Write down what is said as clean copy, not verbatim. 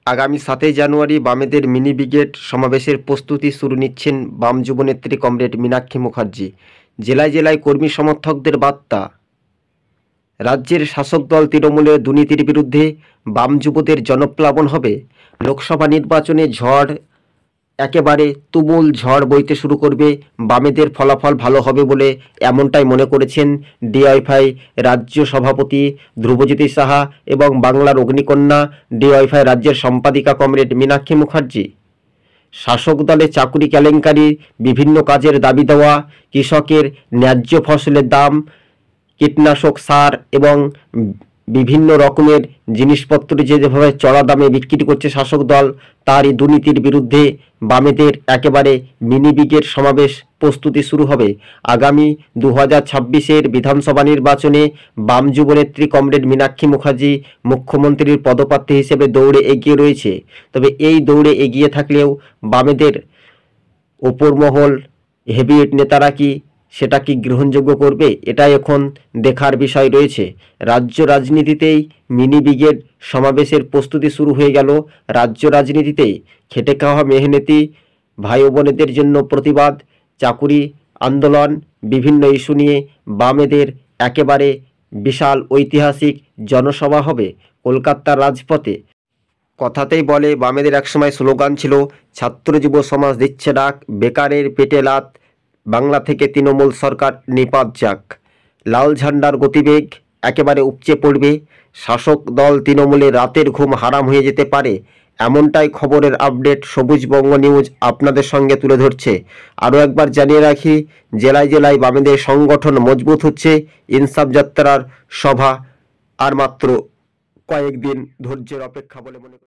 আগামী 7ই জানুয়ারি বামেদের mini brigade সমাবেশের প্রস্তুতি শুরু নিচ্ছেন বাম যুবনেত্রী কমরেড মীনাক্ষী মুখার্জি। জেলায় জেলায় কর্মী সমর্থকদের বার্তা। রাজ্যের শাসক দল তৃণমূলের দুর্নীতির বিরুদ্ধে বাম যুবদের জনপ্লাবন হবে। লোকসভা নির্বাচনে ঝড় একেবারে তুমুল ঝড় বইতে শুরু করবে। বামেদের ফলাফল ভালো হবে বলে এমনটাই মনে করেছেন ডিওয়াইফাই রাজ্য সভাপতি ধ্রুবজ্যোতি সাহা এবং বাংলার অগ্নিকন্যা ডিওয়াইফাই রাজ্যের সম্পাদিকা কমরেড মীনাক্ষী মুখার্জি। শাসক দলে চাকুরি কেলেঙ্কারি, বিভিন্ন কাজের দাবি দেওয়া, কৃষকের ন্যায্য ফসলের দাম, কীটনাশক সার এবং বিভিন্ন রকমের জিনিসপত্র যেভাবে চড়া দামে বিক্রি করছে শাসক দল, তারই দুর্নীতির বিরুদ্ধে বামেদের একেবারে মিনি ব্রিগেড সমাবেশ প্রস্তুতি শুরু হবে। আগামী 2026-এর বিধানসভা নির্বাচনে বাম যুবনেত্রী কমরেড মীনাক্ষী মুখার্জি মুখ্যমন্ত্রীর পদপ্রার্থী হিসেবে দৌড়ে এগিয়ে রয়েছে। তবে এই দৌড়ে এগিয়ে থাকলেও বামেদের ওপর মহল হেভিওয়েট নেতারা কি সেটা কি গ্রহণযোগ্য করবে, এটা এখন দেখার বিষয় রয়েছে। রাজ্য রাজনীতিতেই মিনি ব্রিগেড সমাবেশের প্রস্তুতি শুরু হয়ে গেল। রাজ্য রাজনীতিতেই খেটে খাওয়া মেহনতি ভাই বোনেদের জন্য প্রতিবাদ, চাকুরি আন্দোলন, বিভিন্ন ইস্যু নিয়ে বামেদের একেবারে বিশাল ঐতিহাসিক জনসভা হবে কলকাতার রাজপথে। কথাতেই বলে বামেদের একসময় স্লোগান ছিল, ছাত্র যুব সমাজ দিচ্ছে ডাক, বেকারের পেটে লাত, বাংলা থেকে তৃণমূল সরকার নিপাত যাক। লাল ঝান্ডার গতিবেগ একেবারে উপচে পড়বে। শাসক দল তৃণমূলের রাতের ঘুম হারাম হয়ে যেতে পারে, এমনটাই খবরের আপডেট সবুজবঙ্গ নিউজ আপনাদের সঙ্গে তুলে ধরছে। আরও একবার জানিয়ে রাখি, জেলায় জেলায় বামেদের সংগঠন মজবুত হচ্ছে। ইনসাফ যাত্রার সভা আর মাত্র কয়েকদিন ধৈর্যের অপেক্ষা বলে মনে